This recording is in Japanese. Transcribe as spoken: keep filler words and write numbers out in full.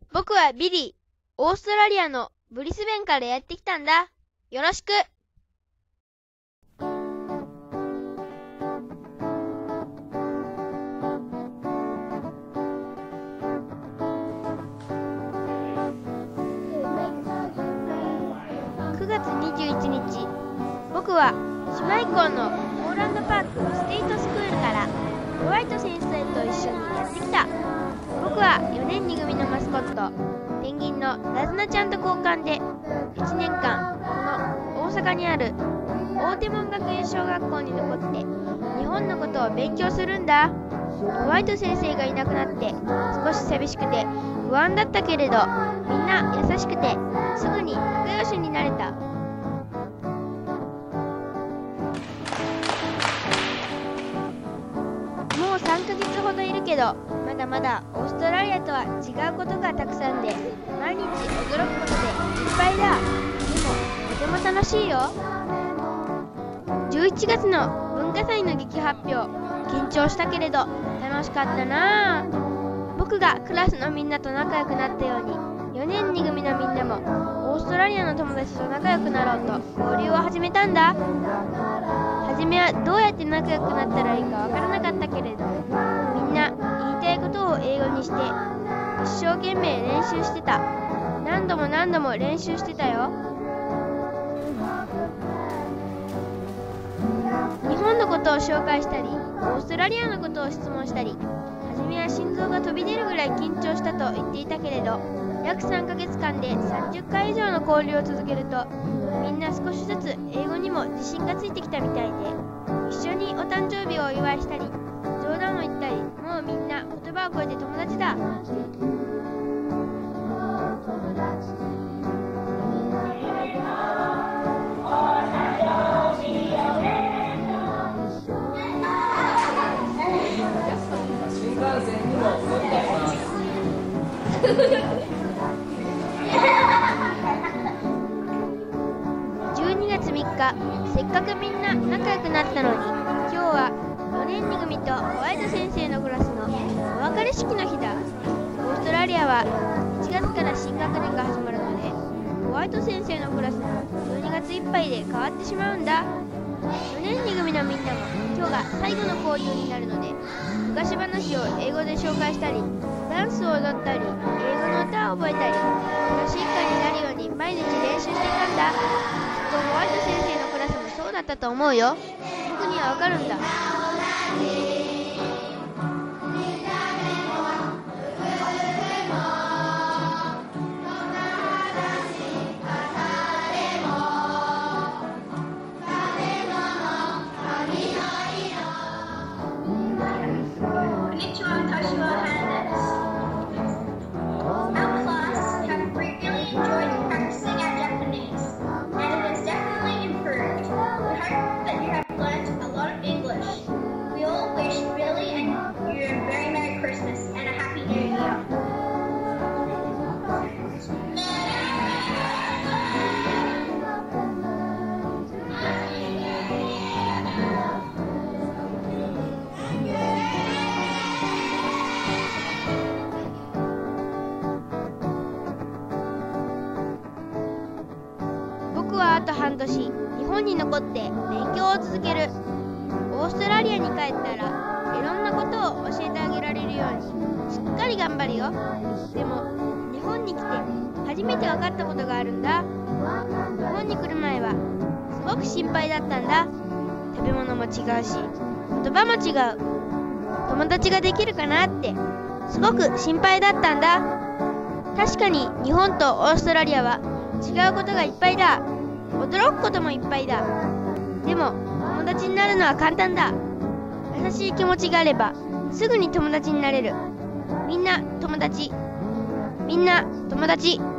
僕はビリー。オーストラリアのブリスベンからやってきたんだ。よろしく。くがつにじゅういちにち、僕は姉妹校のオーランドパークステイトスクールからホワイト先生と一緒にやってきた。僕はよねんに組のマスコットペンギンのラズナちゃんと交換でいちねんかんこの大阪にある大手門学園小学校に残って日本のことを勉強するんだ。ホワイト先生がいなくなって少し寂しくて不安だったけれど、みんな優しくてすぐに仲良しになれた。もうさんかげつほどいるけど、まだまだオーストラリアとは違うことがたくさんで、毎日驚くことでいっぱいだ。でもとても楽しいよ。じゅういちがつの文化祭の劇発表、緊張したけれど楽しかったなあ。僕がクラスのみんなと仲良くなったように、よねんに組のみんなもオーストラリアの友達と仲良くなろうと交流を始めたんだ。はじめはどうやって仲良くなったらいいかわからなかったけれど、みんな言いたいことを英語にして一生懸命練習してた。何度も何度も練習してたよ。日本のことを紹介したり、オーストラリアのことを質問したり、はじめは心臓が飛び出るぐらい緊張したと言っていたけれど、約さんかげつかんでさんじゅっかい以上の交流を続けると、みんな少しずつ英語にも自信がついてきたみたいで、一緒にお誕生日をお祝いしたり冗談を言ったり、もうみんな言葉を超えて友達だ。じゅうにがつみっか、せっかくみんな仲良くなったのに、今日はよねんに組とホワイト先生のクラスのお別れ式の日だ。オーストラリアはいちがつから新学年が始まるので、ホワイト先生のクラスもじゅうにがついっぱいで変わってしまうんだ。よねんに組のみんなも今日が最後の交流になるので、昔話を英語で紹介したり、ダンスを踊ったり、英語の歌を覚えたり、楽しい会になるように毎日練習していたんだ。きっとホワイト先生のクラスもそうだったと思うよ。僕にはわかるんだ。僕はあと半年日本に残って勉強を続ける。オーストラリアに帰ったらいろんなことを教えてあげられるようにしっかり頑張るよ。でも日本に来て初めて分かったことがあるんだ。日本に来る前はすごく心配だったんだ。食べ物も違うし言葉も違う。友達ができるかなってすごく心配だったんだ。確かに日本とオーストラリアは違うことがいっぱいだ。驚くこともいっぱいだ。でも友達になるのは簡単だ。優しい気持ちがあればすぐに友達になれる。みんな友達。みんな友達。